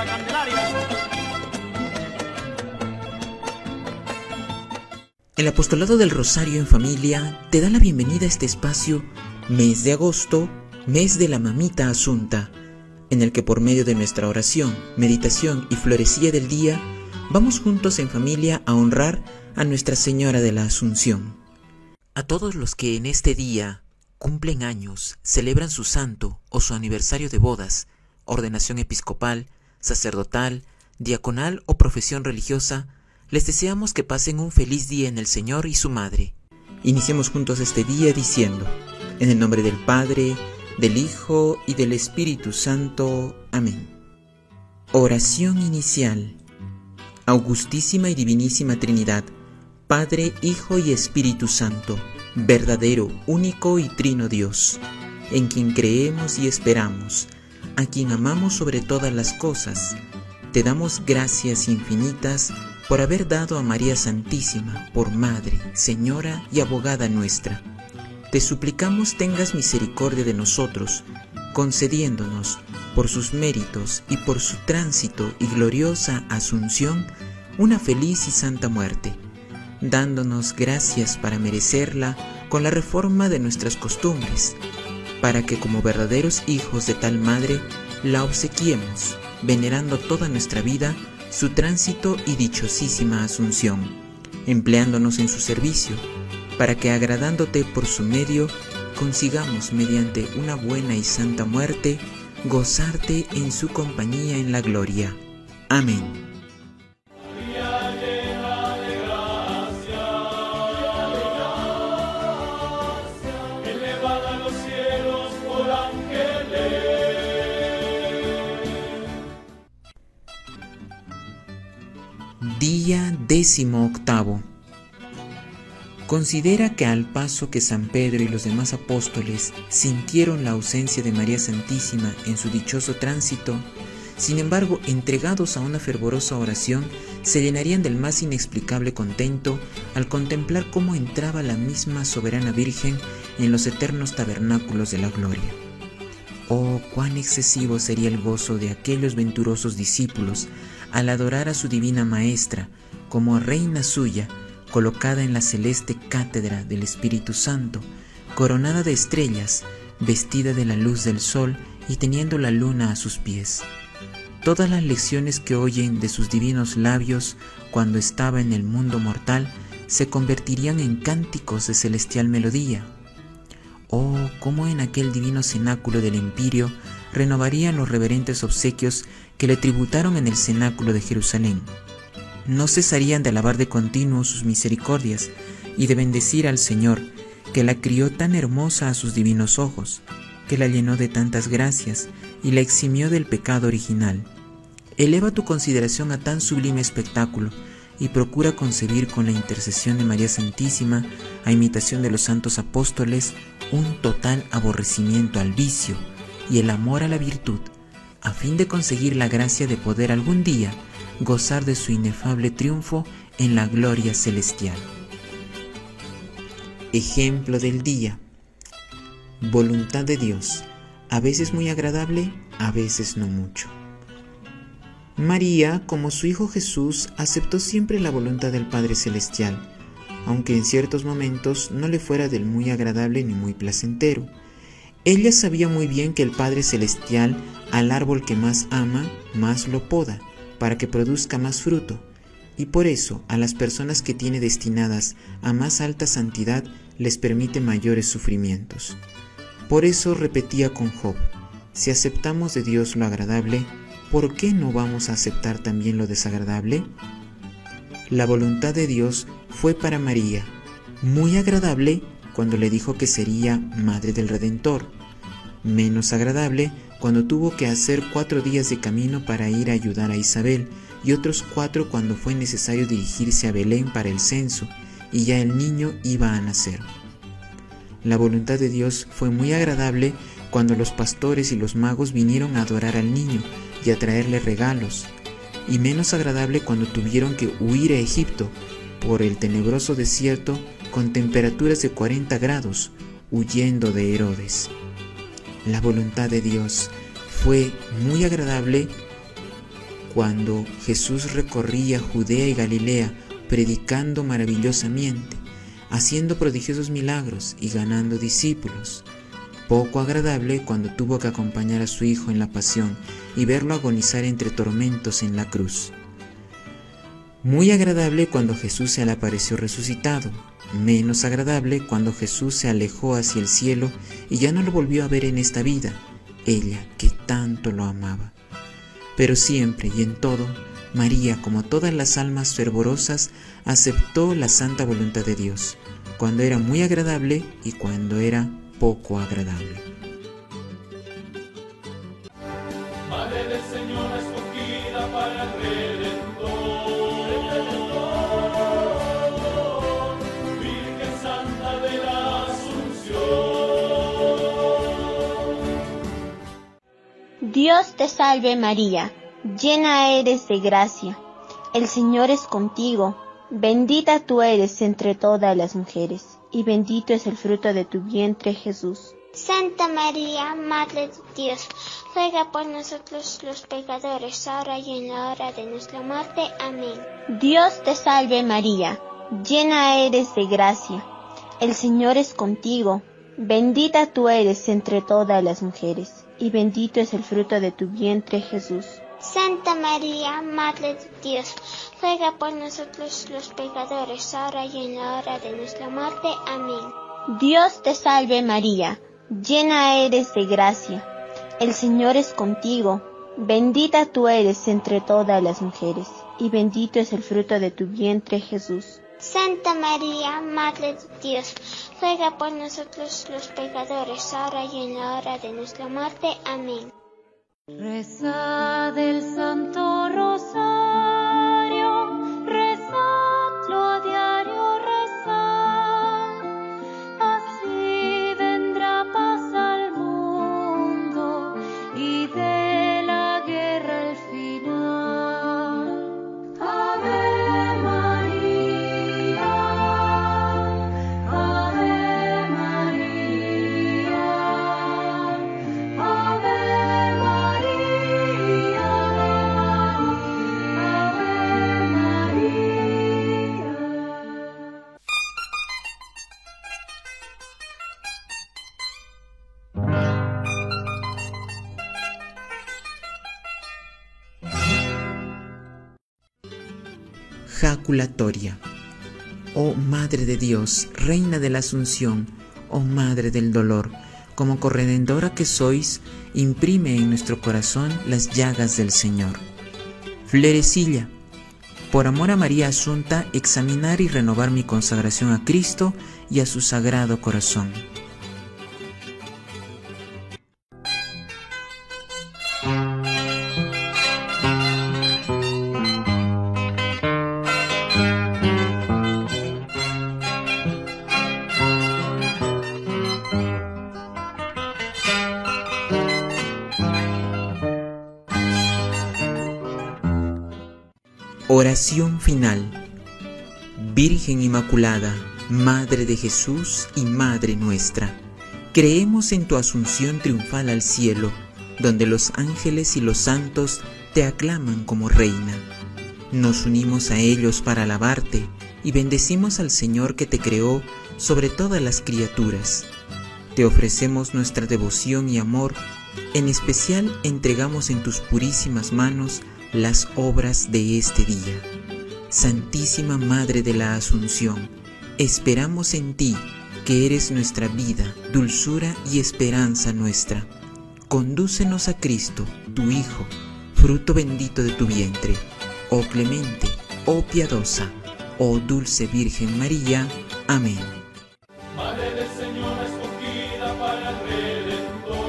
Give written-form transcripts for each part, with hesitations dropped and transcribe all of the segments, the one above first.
Candelaria. El Apostolado del Rosario en Familia te da la bienvenida a este espacio, mes de agosto, mes de la Mamita Asunta, en el que por medio de nuestra oración, meditación y florecilla del día, vamos juntos en familia a honrar a Nuestra Señora de la Asunción. A todos los que en este día cumplen años, celebran su santo o su aniversario de bodas, ordenación episcopal, sacerdotal, diaconal o profesión religiosa, les deseamos que pasen un feliz día en el Señor y su Madre. Iniciemos juntos este día diciendo, en el nombre del Padre, del Hijo y del Espíritu Santo. Amén. Oración inicial. Augustísima y Divinísima Trinidad, Padre, Hijo y Espíritu Santo, verdadero, único y trino Dios, en quien creemos y esperamos, a quien amamos sobre todas las cosas, te damos gracias infinitas por haber dado a María Santísima por Madre, Señora y Abogada nuestra. Te suplicamos tengas misericordia de nosotros, concediéndonos, por sus méritos y por su tránsito y gloriosa asunción, una feliz y santa muerte, dándonos gracias para merecerla con la reforma de nuestras costumbres, para que como verdaderos hijos de tal Madre, la obsequiemos, venerando toda nuestra vida su tránsito y dichosísima asunción, empleándonos en su servicio, para que agradándote por su medio, consigamos mediante una buena y santa muerte, gozarte en su compañía en la gloria. Amén. Día 18. Considera que al paso que San Pedro y los demás apóstoles sintieron la ausencia de María Santísima en su dichoso tránsito, sin embargo, entregados a una fervorosa oración, se llenarían del más inexplicable contento al contemplar cómo entraba la misma soberana Virgen en los eternos tabernáculos de la gloria. Oh, cuán excesivo sería el gozo de aquellos venturosos discípulos al adorar a su divina Maestra como reina suya, colocada en la celeste cátedra del Espíritu Santo, coronada de estrellas, vestida de la luz del sol y teniendo la luna a sus pies. Todas las lecciones que oyen de sus divinos labios cuando estaba en el mundo mortal se convertirían en cánticos de celestial melodía. Oh, cómo en aquel divino cenáculo del Empirio renovarían los reverentes obsequios que le tributaron en el cenáculo de Jerusalén. No cesarían de alabar de continuo sus misericordias y de bendecir al Señor, que la crió tan hermosa a sus divinos ojos, que la llenó de tantas gracias y la eximió del pecado original. Eleva tu consideración a tan sublime espectáculo y procura concebir con la intercesión de María Santísima, a imitación de los santos apóstoles, un total aborrecimiento al vicio y el amor a la virtud, a fin de conseguir la gracia de poder algún día gozar de su inefable triunfo en la gloria celestial. Ejemplo del día. Voluntad de Dios, a veces muy agradable, a veces no mucho. María, como su Hijo Jesús, aceptó siempre la voluntad del Padre Celestial, aunque en ciertos momentos no le fuera del muy agradable ni muy placentero. Ella sabía muy bien que el Padre Celestial al árbol que más ama, más lo poda, para que produzca más fruto, y por eso a las personas que tiene destinadas a más alta santidad les permite mayores sufrimientos. Por eso repetía con Job, si aceptamos de Dios lo agradable, ¿por qué no vamos a aceptar también lo desagradable? La voluntad de Dios fue para María muy agradable cuando le dijo que sería madre del Redentor, menos agradable cuando tuvo que hacer 4 días de camino para ir a ayudar a Isabel y otros 4 cuando fue necesario dirigirse a Belén para el censo y ya el niño iba a nacer. La voluntad de Dios fue muy agradable cuando los pastores y los magos vinieron a adorar al niño y a traerle regalos, y menos agradable cuando tuvieron que huir a Egipto por el tenebroso desierto con temperaturas de 40 grados, huyendo de Herodes. La voluntad de Dios fue muy agradable cuando Jesús recorría Judea y Galilea predicando maravillosamente, haciendo prodigiosos milagros y ganando discípulos. Poco agradable cuando tuvo que acompañar a su Hijo en la pasión y verlo agonizar entre tormentos en la cruz. Muy agradable cuando Jesús se le apareció resucitado. Menos agradable cuando Jesús se alejó hacia el cielo y ya no lo volvió a ver en esta vida, ella que tanto lo amaba. Pero siempre y en todo, María, como todas las almas fervorosas, aceptó la santa voluntad de Dios, cuando era muy agradable y cuando era poco agradable. Madre del Señor escogida para el Redentor, Virgen Santa de la Asunción. Dios te salve María, llena eres de gracia, el Señor es contigo, bendita tú eres entre todas las mujeres, y bendito es el fruto de tu vientre, Jesús. Santa María, Madre de Dios, ruega por nosotros los pecadores, ahora y en la hora de nuestra muerte. Amén. Dios te salve María, llena eres de gracia, el Señor es contigo, bendita tú eres entre todas las mujeres, y bendito es el fruto de tu vientre, Jesús. Santa María, Madre de Dios, ruega por nosotros los pecadores, ahora y en la hora de nuestra muerte. Amén. Dios te salve María, llena eres de gracia, el Señor es contigo, bendita tú eres entre todas las mujeres, y bendito es el fruto de tu vientre, Jesús. Santa María, Madre de Dios, ruega por nosotros los pecadores, ahora y en la hora de nuestra muerte. Amén. Rezad el Santo Rosario, rezadlo a diario, rezad, así vendrá paz al mundo y de la guerra el final. Ave María, Ave María, Ave Jaculatoria. Oh Madre de Dios, Reina de la Asunción, oh Madre del dolor, como corredentora que sois, imprime en nuestro corazón las llagas del Señor. Florecilla. Por amor a María Asunta, examinar y renovar mi consagración a Cristo y a su Sagrado Corazón. Oración final. Virgen Inmaculada, Madre de Jesús y Madre nuestra, creemos en tu asunción triunfal al cielo, donde los ángeles y los santos te aclaman como Reina. Nos unimos a ellos para alabarte y bendecimos al Señor que te creó sobre todas las criaturas. Te ofrecemos nuestra devoción y amor, en especial entregamos en tus purísimas manos las obras de este día. Santísima Madre de la Asunción, esperamos en ti, que eres nuestra vida, dulzura y esperanza nuestra. Condúcenos a Cristo, tu Hijo, fruto bendito de tu vientre. Oh clemente, oh piadosa, oh dulce Virgen María. Amén. Madre del Señor escogida para el Redentor,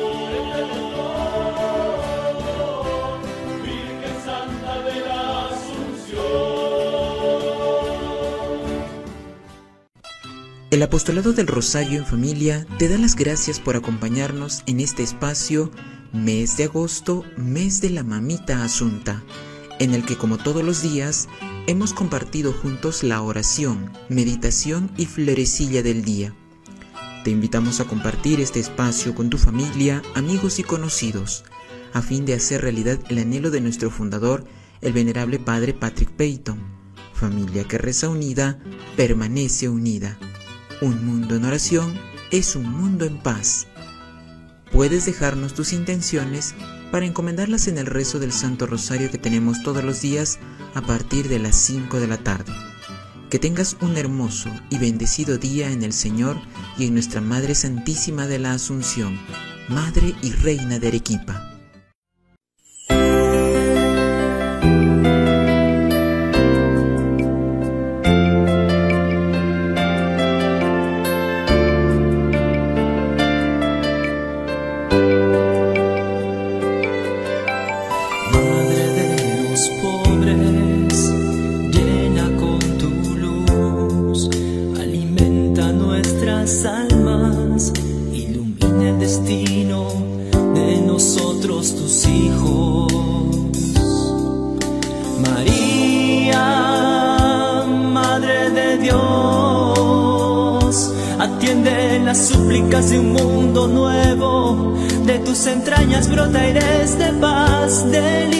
Virgen Santa de la Asunción. El Apostolado del Rosario en Familia te da las gracias por acompañarnos en este espacio Mes de Agosto, Mes de la Mamita Asunta, en el que como todos los días hemos compartido juntos la oración, meditación y florecilla del día. Te invitamos a compartir este espacio con tu familia, amigos y conocidos, a fin de hacer realidad el anhelo de nuestro fundador, el venerable Padre Patrick Peyton. Familia que reza unida, permanece unida. Un mundo en oración es un mundo en paz. Puedes dejarnos tus intenciones para encomendarlas en el rezo del Santo Rosario que tenemos todos los días a partir de las 5 de la tarde. Que tengas un hermoso y bendecido día en el Señor y en nuestra Madre Santísima de la Asunción, Madre y Reina de Arequipa. Almas, ilumina el destino de nosotros tus hijos. María, Madre de Dios, atiende las súplicas de un mundo nuevo, de tus entrañas brota aires de paz, de